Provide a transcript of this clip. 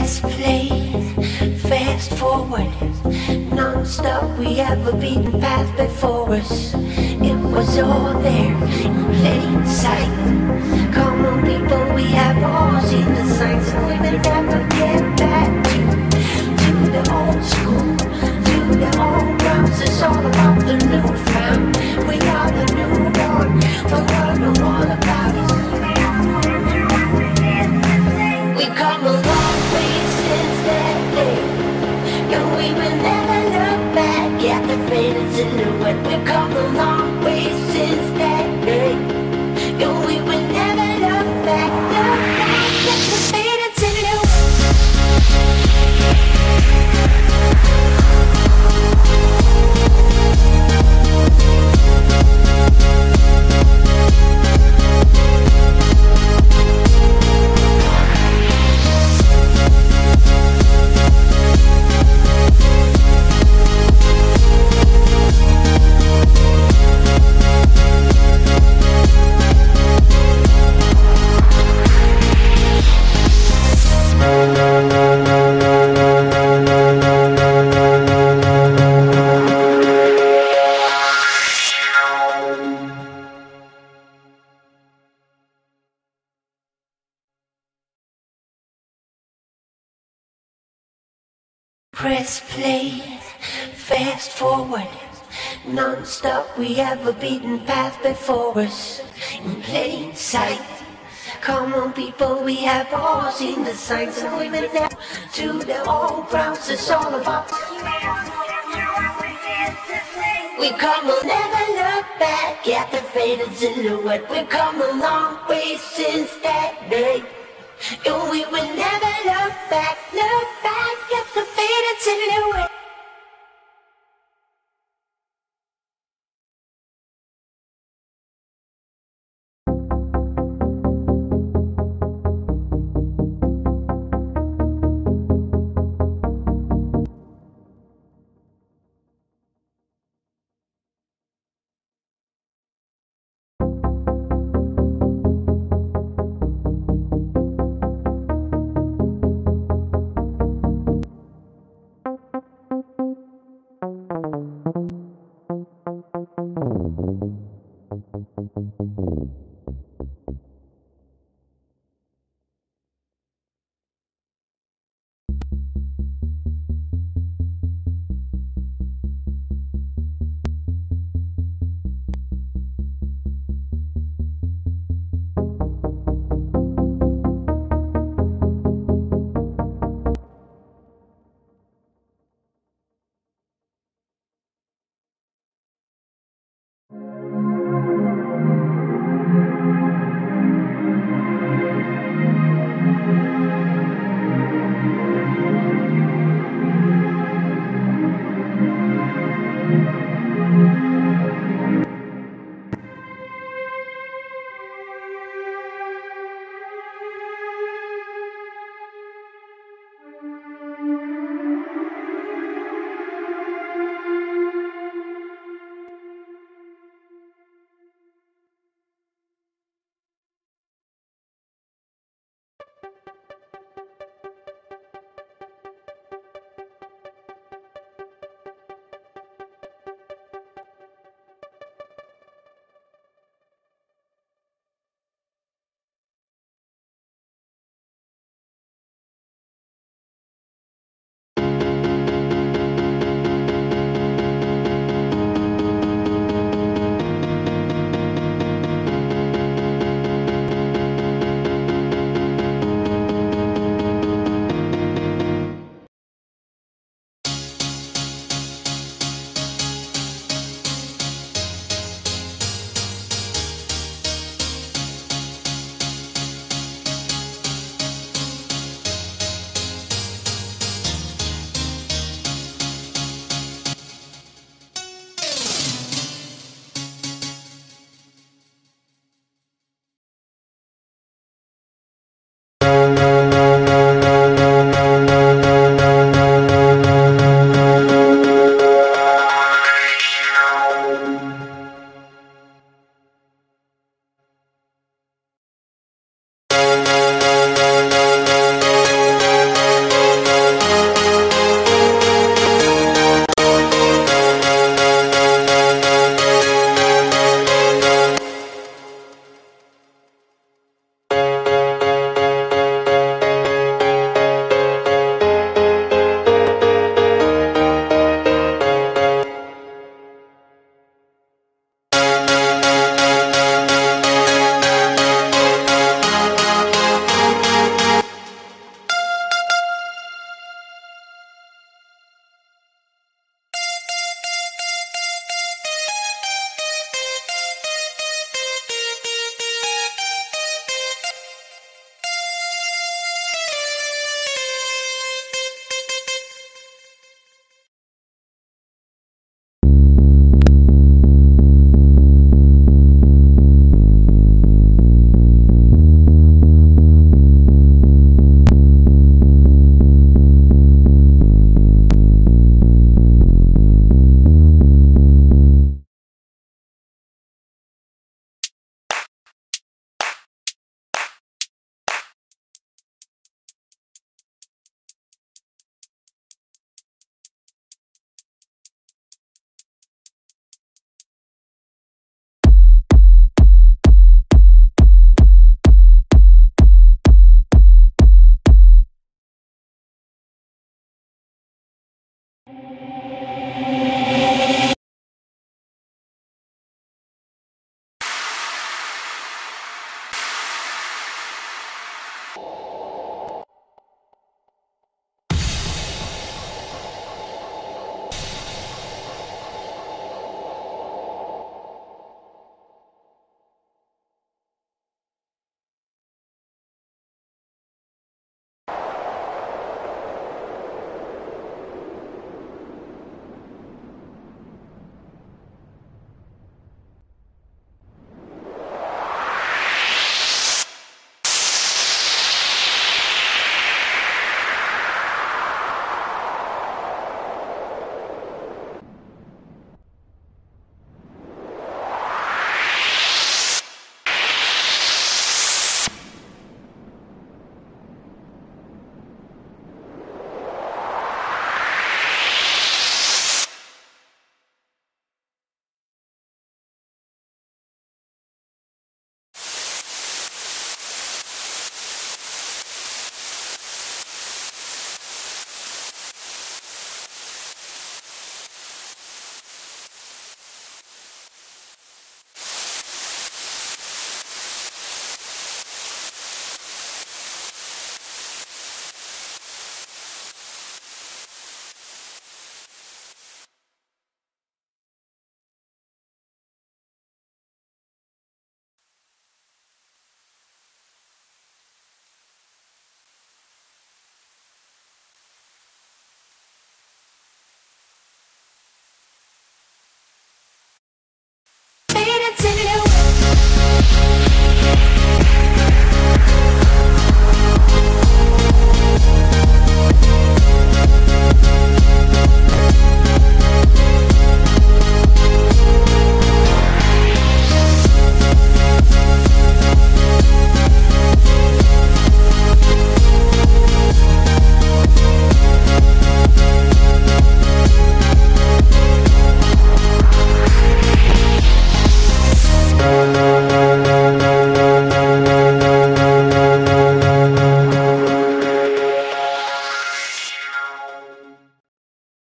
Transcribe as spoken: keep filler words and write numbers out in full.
Press play, fast forward, non-stop. We have a beaten path before us. It was all there in plain sight. Come on people, we have all seen the signs, and we may never get back to, to the old school, to the old grounds. It's all about the new found. We are the newborn, the world know all about us. We come a long way since that day, and we will never look back at the faded silhouette. We've come a long way since that day, and we will never look back, look back at the faded silhouette. Press play, fast forward, non-stop. We have a beaten path before us, in plain sight. Come on people, we have all seen the signs, and we will never to the old grounds. It's all about. We come, we'll never look back at the faded silhouette. We've come a long way since that day, and we will never look back, look back at the faded silhouette.